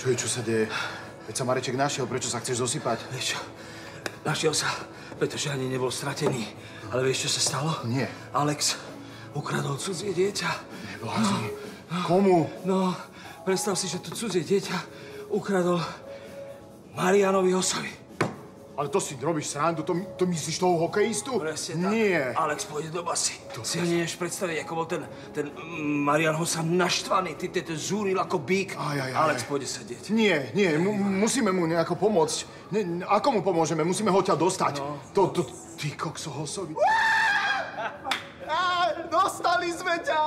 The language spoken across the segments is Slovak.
Čo sa deje? Veď sa Mareček našiel, prečo sa chceš zosypať? Vieš čo, našiel sa, pretože ani nebol stratený. Ale vieš, čo sa stalo? Nie. Alex ukradol cudzie dieťa. Neblázni. Komu? No, predstav si, že to cudzie dieťa ukradol Marianovi Hosovi. Ale to si robíš srandu, to myslíš toho hokejistu? Presne tak. Nie. Alex pôjde do basy. Si ani nevieš predstaviť, ako bol ten Marian Hosa naštvaný. Ty zúril ako bík. Alex pôjde sedieť. Nie, musíme mu nejako pomôcť. Ako mu pomôžeme? Musíme ho ťa dostať. No. Ty kokso Hosovi. Dostali sme ťa!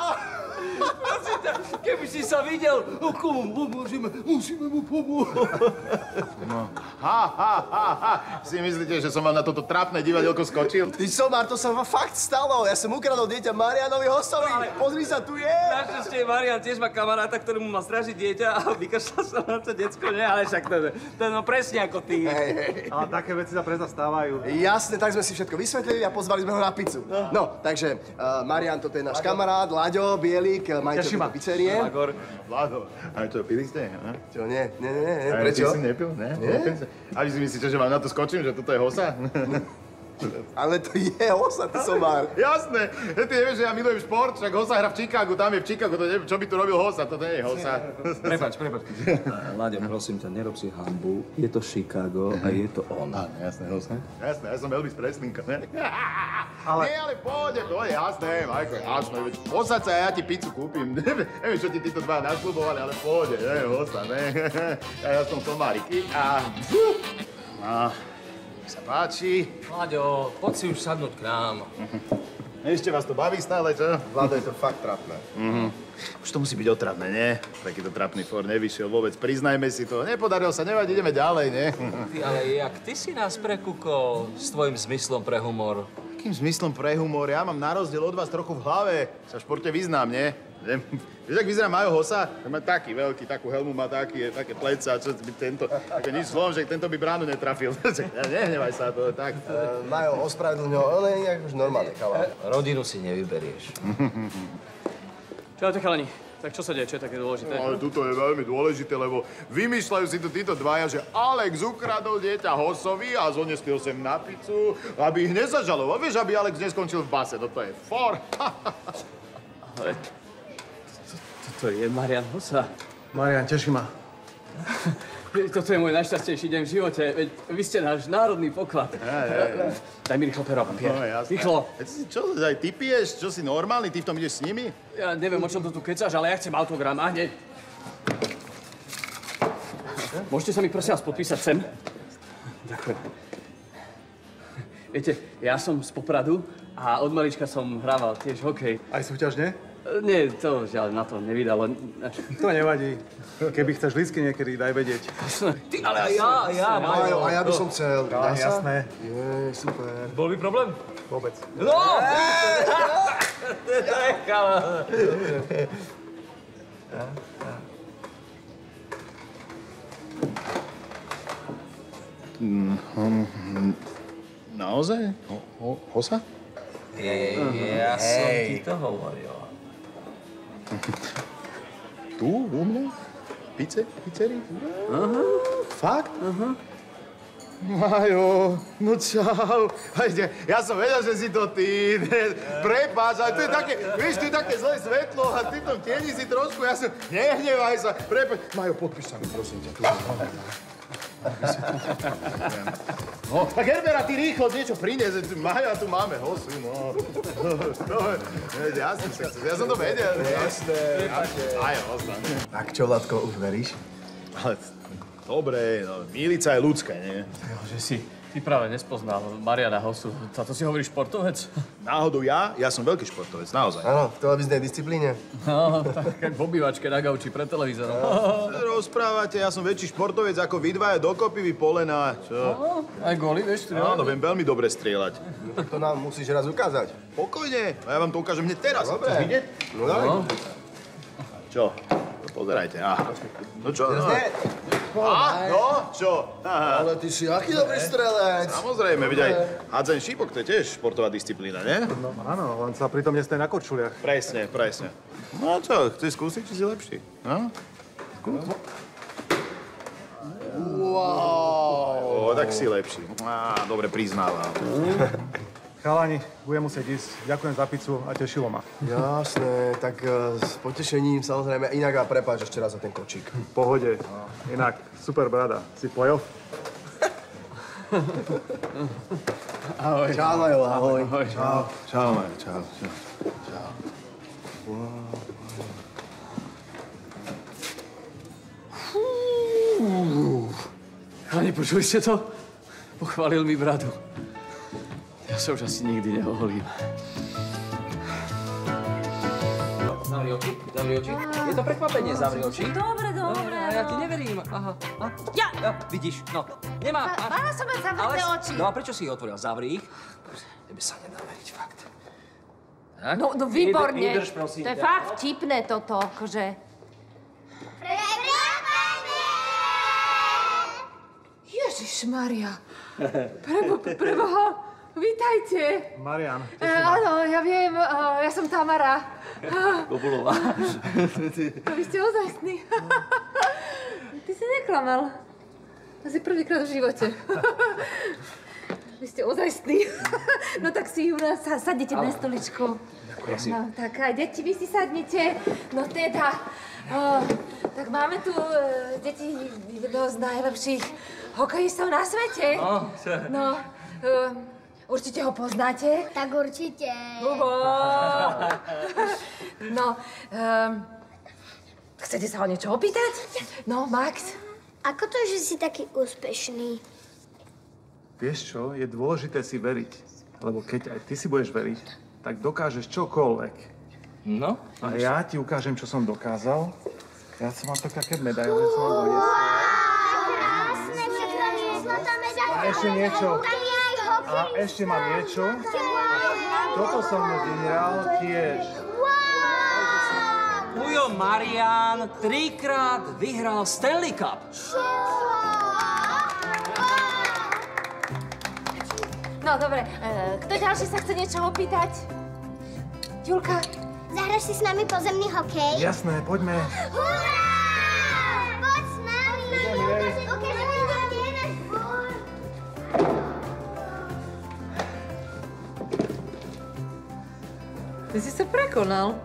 Keby si sa videl, komu pomôžeme, musíme mu pomôcť. No. Si myslíte, že som vám na toto trápne divadelko skočil? Ty somár, to sa fakt stalo. Ja som ukradol dieťa Marianovi Hosovi. Pozri sa, tu je. Našťastie Marian tiež má kamaráta, ktorý mu mal strážiť dieťa a vykašľal sa na to decko, nie? Ale však to je no presne ako ty. Hej. Ale také veci sa predsa stávajú. Jasne, tak sme si všetko vysvetlili a pozvali sme ho na pizzu. No, takže Marian, toto je náš kamarát, Láďo, Bielik, majiteľ pizzerie. Vlado, a čo, pili ste? Čo, nie, prečo? Ty si nepil, ne? A vy si myslíte, že vám na to skočím, že toto je Hosa? Ale to je Hosa, ty somár. Jasné, ty nevieš, že ja milujem šport, však Hosa hra v Chicagu, tam je v Chicagu, to neviem, čo by tu robil Hosa, toto nie je Hosa. Prepáč. Láďo, prosím ťa, nerob si hanbu. Je to Chicago a je to on. Áno, jasné, Hosa. Jasné, ja som Elvis Preslinka, ne? Nie, ale pôjde, to je jasné, Majko, jasné. Posaď sa a ja ti pizzu kúpim. Neviem, čo ti títo dva našľubovali, ale pôjde, ne, Hosa, ne? Ja som somáriky a... Nech sa páči. Láďo, poď si už sadnúť k nám. Ešte vás to baví stále, čo? Vlado, je to fakt trápne. Už to musí byť otravné, nie? Takýto trapný for nevyšiel vôbec. Priznajme si to. Nepodarilo sa, nevadí, ideme ďalej, nie? Ty, ale jak ty si nás prekúkol s tvojim zmyslom pre humor? Akým zmyslom pre humor? Ja mám na rozdiel od vás trochu v hlave. Sa v športe vyznám, nie? Vieš, ak vyzerá Majo Hosa? Má taký veľký, takú helmu má také pleca, čo by tento... Také nič slovom, že tento by bránu netrafil. Nehnevaj sa, to je tak. Majo, ospravedlňuj ho, on je nejak už normálne, chalán. Rodinu si nevyberieš. Čaute, chalani. Tak čo sa deje? Čo je také dôležité? No, ale tuto je veľmi dôležité, lebo vymýšľajú si tu títo dvaja, že Alex ukradol dieťa Hosovi a zoniesli ho sem na pizzu, aby ich nezažaloval. Vieš, aby Alex neskončil v base. Toto je for. Ale... Toto je Marian Hosa. Marian, teší ma. Toto je môj najšťastnejší deň v živote. Veď vy ste náš národný poklad. Daj mi rýchlo pero a papier. No, jasné. Rýchlo. Čo, aj ty piješ? Čo si normálny? Ty v tom ideš s nimi? Ja neviem, o čom to tu kecáš, ale ja chcem autogram. A hneď. Môžete sa mi prosím vás podpísať sem? Ďakujem. Viete, ja som z Popradu a od malička som hrával tiež hokej. Aj súťažne? Nie, to žiaľ na to nevydalo. To nevadí. Keby chceš lístky niekedy, daj vedieť. Ty, ale aj ja. Majo, a ja by som chcel. Dá sa? Jasné. Je, super. Bol by problém? Vôbec. No! Naozaj? Hosa? Ja som ti to hovoril. Tu, u mňa? Pizzerii? Fakt? Majo, no čau. Ja som vedel, že si to ty. Prepáč, ale to je také, vieš, tu je také zlé svetlo a ty v tom tieni si trošku, ja som, nehnevaj sa. Prepáč. Majo, podpíš sa mi, prosím ťa. No, tak Herbera, ty rýchlo niečo priniesť. Majo, tu máme Hosu, no. Ja som to vedel. Jasné. Majo, ostane. Tak čo, Vladko, už veríš? Ale dobre, no, Milica je ľudská, nie? Že si ty práve nespoznal Mariana Hosu. To si hovoríš športovec? Náhodou ja som veľký športovec, naozaj. Áno, v televíznej disciplíne. No, tak v obývačke na gauči pred televízorom. Rozprávate, ja som väčší športovec ako vy dvaja dokopy, vy Polena. Čo? Aj góly, vieš? Áno, viem veľmi dobre strieľať. Tak to nám musíš raz ukázať. Pokojne, a ja vám to ukážem hneď teraz. Dobre. Chceš vidieť? No daj. Čo? Pozerajte, No čo? No Čo? Ale ty si aký dobrý strelec. Samozrejme, veď aj hádzanie šípok, to je tiež športová disciplína, nie? No áno, len sa pritom nestojí na korčuliach. Presne. No čo, chceš skúsiť, či si lepší? No? Skús. tak si lepší. Dobre priznávam. Chalani, budem musieť ísť. Ďakujem za pizzu a tešilo ma. Jasné, tak s potešením samozrejme. Inak a prepáč ešte raz za ten kočík. V pohode. Inak, super brada. Si playoff? Ahoj. Čau, Majo, ahoj. Čau, Majo, čau. Chalani, počuli ste to? Pochválil mi bradu. Ja sa už asi nikdy neoholím. Zavri oči. Je to prekvapenie, zavri oči. Dobre. A ja ti neverím. Aha. Ja! Vidíš, no. Nemá. Mala som mať zavreté oči. No a prečo si ich otvoril? Zavri ich. Tebe sa nedá veriť, fakt. Tak? No výborne. Vydrž, prosím. To je fakt vtipné toto, akože. Ježišmaria. Preboha. Vítajte. Marian, Áno, ja viem, ja som Tamara. Kobulová. Vy ste ozajstní. Ty si neklamal. Asi prvýkrát v živote. Vy ste ozajstní. No tak si u nás sadnite na stoličku. Ďakujem. No tak aj deti, vy si sadnite. No teda, tak máme tu deti jedného z najlepších hokejistov na svete. No, určite ho poznáte. Tak určite. No, chcete sa ho niečo opýtať? No, Max? Ako to, že si taký úspešný? vieš čo, je dôležité si veriť. Lebo keď aj ty si budeš veriť, tak dokážeš čokoľvek. No? A ja ti ukážem, čo som dokázal. Ja som mám také medaile, som vám doniesol. Krásne, všetko je zlatá medaľa. A ešte niečo. A ešte mám niečo. Toto som vyhral tiež. Ujo Marian 3-krát vyhral Stanley Cup. No, dobre. Kto ďalší sa chce niečo opýtať? Julka? Zahraš si s nami pozemný hokej? Jasné, poďme. Hurá! Poď s nami! Ukážeme, kde je náš dvor. Ty si sa prekonal.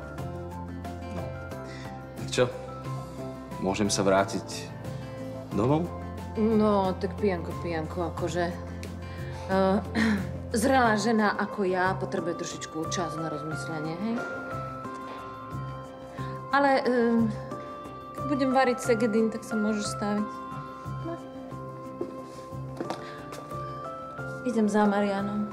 Tak čo? Môžem sa vrátiť domov? No, tak pijanko, akože... zrelá žena ako ja potrebuje trošičku čas na rozmyslenie, hej? Ale keď budem variť segedín, tak sa môžeš staviť. No. Idem za Marianom.